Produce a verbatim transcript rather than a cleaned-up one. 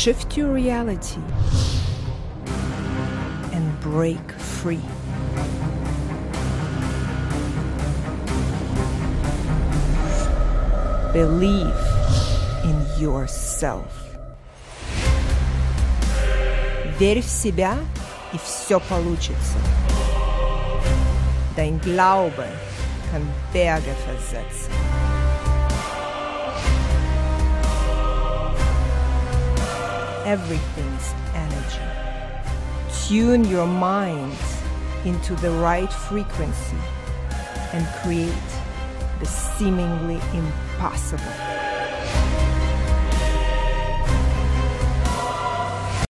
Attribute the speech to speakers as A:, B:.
A: Shift your reality and break free. Believe in yourself. Верь в себя, и все получится. Dein Glaube kann Berge versetzen. Everything is energy. Tune your mind into the right frequency and create the seemingly impossible.